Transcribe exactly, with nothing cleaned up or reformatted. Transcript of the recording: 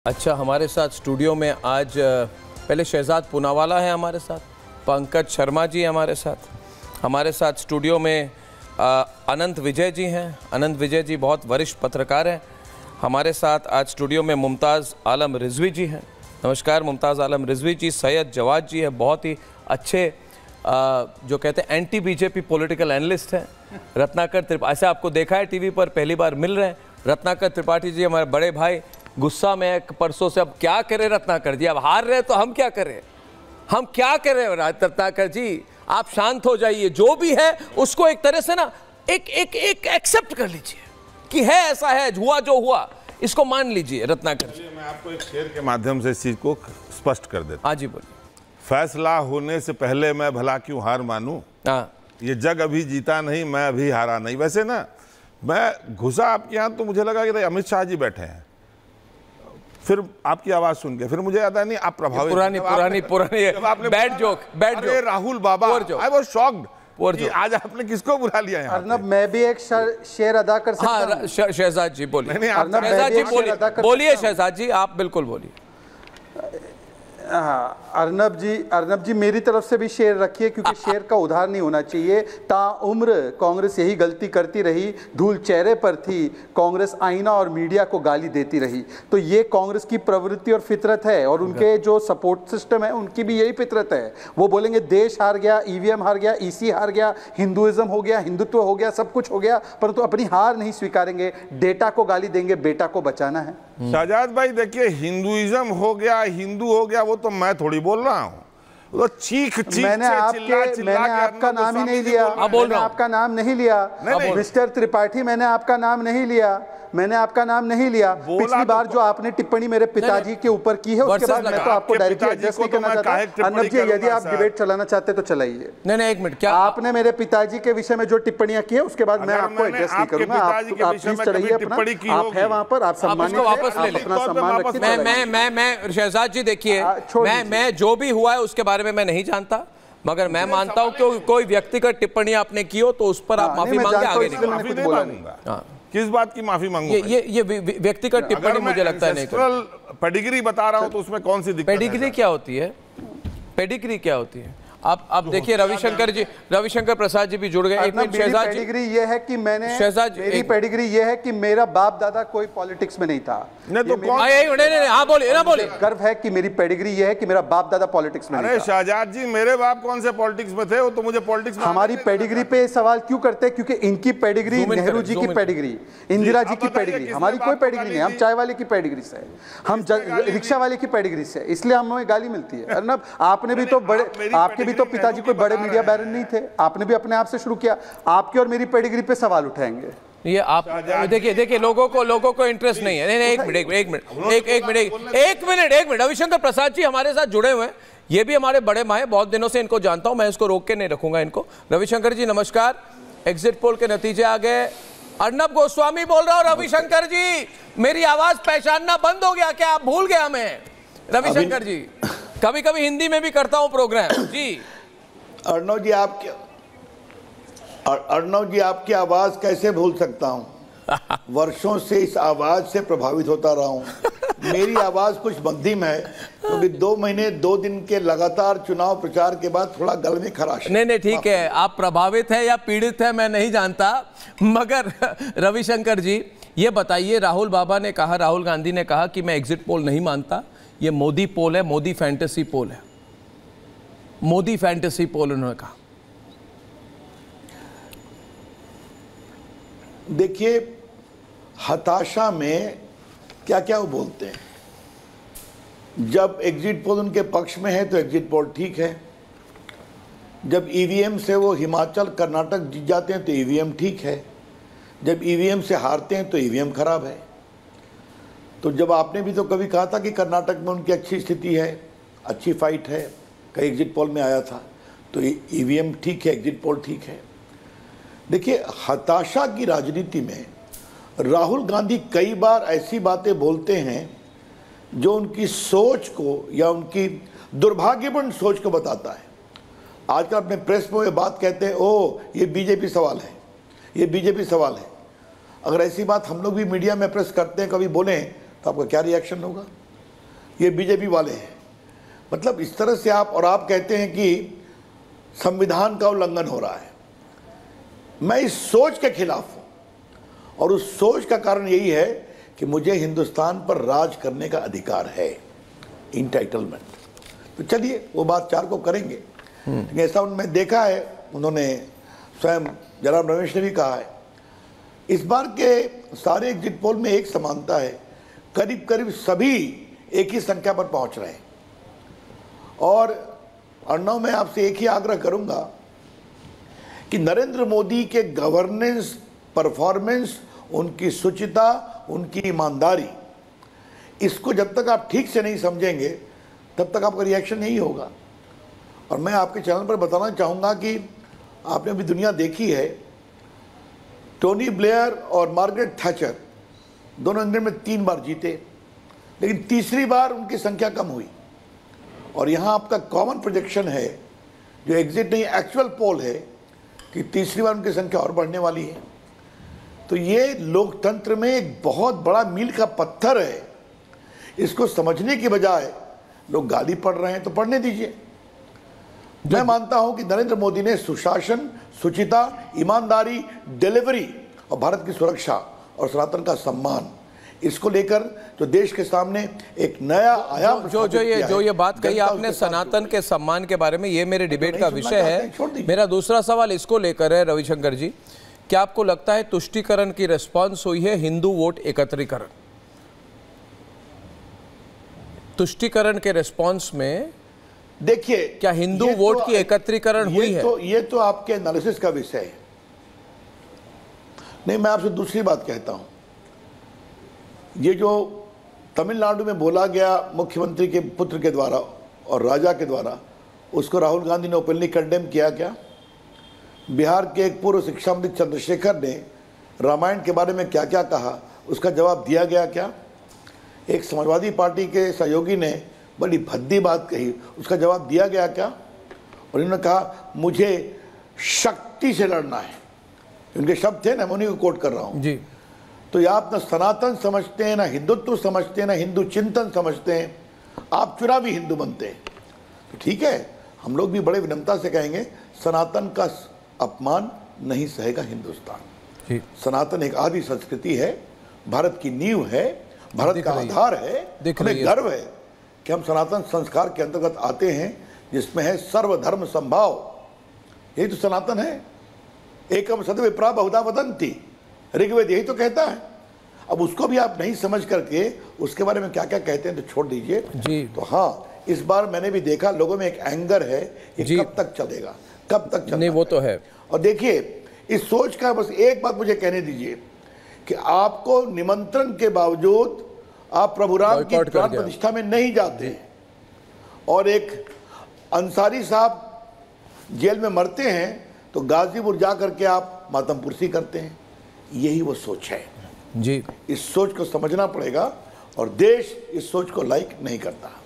अच्छा, हमारे साथ स्टूडियो में आज पहले शहजाद पूनावाला है हमारे साथ, पंकज शर्मा जी हमारे साथ, हमारे साथ स्टूडियो में अनंत विजय जी हैं। अनंत विजय जी बहुत वरिष्ठ पत्रकार हैं। हमारे साथ आज स्टूडियो में मुमताज़ आलम रिजवी जी हैं। नमस्कार मुमताज़ आलम रिजवी जी। सैयद जवाद जी हैं, बहुत ही अच्छे आ, जो कहते हैं एंटी बीजेपी पॉलिटिकल एनालिस्ट हैं। रत्नाकर त्रिपाठी, ऐसे आपको देखा है टीवी पर, पहली बार मिल रहे हैं। रत्नाकर त्रिपाठी जी हमारे बड़े भाई, गुस्सा में एक परसों से। अब क्या करें रत्नाकर जी, अब हार रहे तो हम क्या करें, हम क्या करें रत्नाकर जी, आप शांत हो जाइए। जो भी है उसको एक तरह से ना एक एक एक एक्सेप्ट कर लीजिए कि है, ऐसा है, हुआ जो हुआ, इसको मान लीजिए। रत्नाकर जी, मैं आपको एक शेर के माध्यम से इस चीज को स्पष्ट कर देता हूं। हाँ जी बोलिए। फैसला होने से पहले मैं भला क्यों हार मानूं, हाँ, ये जग अभी जीता नहीं, मैं अभी हारा नहीं। वैसे ना मैं घुसा आपके यहाँ तो मुझे लगा कि अमित शाह जी बैठे हैं, फिर आपकी आवाज सुन के फिर मुझे याद है नहीं आप प्रभावित, पुरानी पुरानी पुरानी bad joke bad joke Rahul Baba, I was shocked. आज आपने किसको बुला लिया यहाँ? अर्नब, मैं भी एक शेर अदा कर सकता हूं? हाँ, शहजाद जी बोलिए। शहजाद जी बोलिए, बोलिए शहजाद जी, आप बिल्कुल बोलिए। हाँ, अर्नब जी, अर्नब जी मेरी तरफ से भी शेर रखिए, क्योंकि शेर का उधार नहीं होना चाहिए। ताउम्र कांग्रेस यही गलती करती रही, धूल चेहरे पर थी, कांग्रेस आईना और मीडिया को गाली देती रही। तो ये कांग्रेस की प्रवृत्ति और फितरत है, और उनके जो सपोर्ट सिस्टम है उनकी भी यही फितरत है। वो बोलेंगे देश हार गया, ईवीएम हार गया, ईसी हार गया, हिंदुइज्म हो गया, हिंदुत्व हो गया, सब कुछ हो गया, परंतु अपनी हार नहीं स्वीकारेंगे, डेटा को गाली देंगे, बेटा को बचाना है। शहजाद भाई देखिए, हिंदुइज्म हो गया, हिंदू हो गया, वो तो मैं थोड़ी बोल रहा हूँ, तो चीख चीख मैंने से आपके चिल्ला चिल्ला मैंने आपका नाम ही नहीं लिया, मैंने आपका नाम नहीं लिया मिस्टर त्रिपाठी, मैंने आपका नाम नहीं लिया, मैंने आपका नाम नहीं लिया। पिछली बार जो आपने टिप्पणी मेरे पिताजी के ऊपर की है, उसके बाद मैं तो आपको डायरेक्टली एड्रेस नहीं करना चाहता। अर्नब जी, यदि आप डिबेट चलाना चाहते तो चलाइए। नहीं नहीं, एक मिनट, क्या आपने मेरे पिताजी के विषय में जो टिप्पणियां की है, उसके बाद मैं आपको एड्रेस नहीं करूंगा। आप प्लीज चलाइए अपना, आप है वहां पर, आप सम्मानित हैं, वापस ले अपना सम्मान रखिए। मैं मैं मैं मैं शहजाद जी देखिए, मैं मैं जो भी हुआ है उसके बारे में मैं नहीं जानता, मगर मैं मानता हूं कि कोई व्यक्तिगत टिप्पणी आपने की हो तो उस पर आप माफी मांगे, आगे निकलिए। किस बात की माफी मांगूं? ये ये ये व्यक्तिगत टिप्पणी मुझे लगता है नहीं। पेडिग्री बता रहा हूं तो उसमें कौन सी दिक्कत है? पेडिग्री क्या होती है? पेडिग्री क्या होती है? आप आप देखिए, रविशंकर जी, रविशंकर प्रसाद जी भी जुड़ गए। एक मिनट शहजाद जी, पेडिग्री ये है कि मैंने शहजाद जी, मेरी पेडिग्री ये है कि मेरा बाप दादा कोई पॉलिटिक्स में नहीं था। नहीं तो कौन? नहीं नहीं, हाँ बोलिए ना, बोलिए। गर्व है कि मेरी पेडिग्री ये है कि मेरा बाप दादा पॉलिटिक्स में नहीं था। अरे शहजाद जी, मेरे बाप कौन से पॉलिटिक्स में थे? वो तो मुझे पॉलिटिक्स में। हमारी पेडिग्री पे सवाल क्यों करते हैं? क्योंकि इनकी पेडिग्री, नेहरू जी की पेडिग्री, इंदिरा जी की पेडिग्री, हमारी कोई पेडिग्री नहीं। हम चाय वाले की पेडिग्री से, हम रिक्शा वाले की पेडिग्री से, इसलिए हमें गाली मिलती है। अर्नब, आपने भी तो बड़े, आपके भी तो पिताजी कोई मीडिया बैरन नहीं थे, आपने भी अपने आप से शुरू किया। आपके और मेरी पेडिग्री पे सवाल उठाएंगे ये आप? देखिए देखिए, लोगों को लोगों को इंटरेस्ट नहीं है। नहीं नहीं, एक मिनट एक मिनट एक मिनट एक मिनट एक मिनट एक मिनट रविशंकर प्रसाद जी हमारे साथ जुड़े हुए हैं, ये भी हमारे बड़े भाई, बहुत दिनों से इनको जानता हूं मैं, इसको रोक के नहीं रखूंगा इनको। रविशंकर जी नमस्कार। एग्जिट पोल के नतीजे आ गए। अर्नब गोस्वामी बोल रहा हूं। रविशंकर जी, मेरी आवाज पहचानना बंद हो गया क्या? आप भूल गया हमें? रविशंकर जी, कभी कभी हिंदी में भी करता हूं प्रोग्राम जी। अर्नब जी, आप क्या अर्नब जी आपकी आवाज कैसे भूल सकता हूं? वर्षों से इस आवाज से प्रभावित होता रहा हूं। मेरी आवाज कुछ मध्यम है, क्योंकि तो दो महीने दो दिन के लगातार चुनाव प्रचार के बाद थोड़ा गले में खराश। नहीं नहीं, ठीक है, आप प्रभावित है या पीड़ित है मैं नहीं जानता, मगर रविशंकर जी ये बताइए, राहुल बाबा ने कहा, राहुल गांधी ने कहा कि मैं एग्जिट पोल नहीं मानता, ये मोदी पोल है, मोदी फैंटेसी पोल है, मोदी फैंटेसी पोल उन्होंने कहा। देखिए, हताशा में क्या क्या वो बोलते हैं। जब एग्जिट पोल उनके पक्ष में है तो एग्जिट पोल ठीक है, जब ईवीएम से वो हिमाचल कर्नाटक जीत जाते हैं तो ईवीएम ठीक है, जब ईवीएम से हारते हैं तो ईवीएम खराब है। तो जब आपने भी तो कभी कहा था कि कर्नाटक में उनकी अच्छी स्थिति है, अच्छी फाइट है, कई एग्जिट पोल में आया था, तो ईवीएम ठीक है, एग्जिट पोल ठीक है। देखिए, हताशा की राजनीति में राहुल गांधी कई बार ऐसी बातें बोलते हैं जो उनकी सोच को या उनकी दुर्भाग्यपूर्ण सोच को बताता है। आजकल अपने प्रेस में ये बात कहते हैं, ओ ये बीजेपी सवाल है, ये बीजेपी सवाल है। अगर ऐसी बात हम लोग भी मीडिया में प्रेस करते हैं, कभी बोलें, तो आपका क्या रिएक्शन होगा? ये बीजेपी वाले हैं। मतलब इस तरह से आप, और आप कहते हैं कि संविधान का उल्लंघन हो रहा है। मैं इस सोच के खिलाफ हूं, और उस सोच का कारण यही है कि मुझे हिंदुस्तान पर राज करने का अधिकार है, इंटाइटलमेंट। तो चलिए वो बात चार को करेंगे। लेकिन ऐसा उन्होंने देखा है, उन्होंने स्वयं जनाब रमेश ने भी कहा है, इस बार के सारे एग्जिट पोल में एक समानता है, करीब करीब सभी एक ही संख्या पर पहुंच रहे हैं। और अर्णव, मैं आपसे एक ही आग्रह करूंगा कि नरेंद्र मोदी के गवर्नेंस, परफॉर्मेंस, उनकी शुचिता, उनकी ईमानदारी, इसको जब तक आप ठीक से नहीं समझेंगे तब तक आपका रिएक्शन नहीं होगा। और मैं आपके चैनल पर बताना चाहूँगा कि आपने अभी दुनिया देखी है, टोनी ब्लेयर और मार्गरेट थैचर दोनों इंग्लैंड में तीन बार जीते, लेकिन तीसरी बार उनकी संख्या कम हुई। और यहाँ आपका कॉमन प्रोजेक्शन है, जो एग्जिट नहीं एक्चुअल पोल है, कि तीसरी बार उनकी संख्या और बढ़ने वाली है। तो ये लोकतंत्र में एक बहुत बड़ा मील का पत्थर है। इसको समझने की बजाय लोग गाली पढ़ रहे हैं, तो पढ़ने दीजिए। मैं मानता हूं कि नरेंद्र मोदी ने सुशासन, शुचिता, ईमानदारी, डिलीवरी और भारत की सुरक्षा और सनातन का सम्मान, इसको लेकर जो देश के सामने एक नया आयाम जो जो ये जो ये बात कही आपने सनातन के सम्मान के बारे में, ये मेरे डिबेट का विषय है। मेरा दूसरा सवाल इसको लेकर है रविशंकर जी, क्या आपको लगता है तुष्टीकरण की रिस्पांस हुई है हिंदू वोट एकत्रीकरण? तुष्टीकरण के रिस्पांस में देखिए, क्या हिंदू वोट तो, की एकत्रीकरण हुई है? तो ये तो आपके एनालिसिस का विषय है। नहीं, मैं आपसे दूसरी बात कहता हूं। ये जो तमिलनाडु में बोला गया मुख्यमंत्री के पुत्र के द्वारा और राजा के द्वारा, उसको राहुल गांधी ने ओपनली कंडेम किया क्या? बिहार के एक पूर्व शिक्षा मंत्री चंद्रशेखर ने रामायण के बारे में क्या क्या कहा, उसका जवाब दिया गया क्या? एक समाजवादी पार्टी के सहयोगी ने बड़ी भद्दी बात कही, उसका जवाब दिया गया क्या? और इन्होंने कहा मुझे शक्ति से लड़ना है, उनके शब्द थे ना, मैं उन्हीं को कोट कर रहा हूं जी। तो ये आप ना सनातन समझते हैं, ना हिंदुत्व समझते हैं, ना हिंदू चिंतन समझते हैं, आप चुनावी हिंदू बनते हैं। तो ठीक है, हम लोग भी बड़े विनम्रता से कहेंगे, सनातन का अपमान नहीं सहेगा हिंदुस्तान। सनातन एक आदि संस्कृति है, भारत की नींव है, भारत का आधार है। हमें गर्व है कि हम सनातन संस्कार के अंतर्गत आते हैं, जिसमें है सर्वधर्म संभाव। यही तो सनातन है। एकम सद्विप्रा बहुधा वदन्ति, ऋग्वेद यही तो कहता है। अब उसको भी आप नहीं समझ करके उसके बारे में क्या क्या कहते हैं तो छोड़ दीजिए जी। तो हाँ, इस बार मैंने भी देखा लोगों में एक एंगर है, ये कब तक चलेगा, कब तक चलेगा? नहीं, वो तो है। और देखिए, इस सोच का बस एक बात मुझे कहने दीजिए कि आपको निमंत्रण के बावजूद आप प्रभु राम की प्राण प्रतिष्ठा में नहीं जाते, और एक अंसारी साहब जेल में मरते हैं तो गाजीपुर जा करके आप मातमपुरसी करते हैं। यही वो सोच है जी। इस सोच को समझना पड़ेगा, और देश इस सोच को लाइक नहीं करता।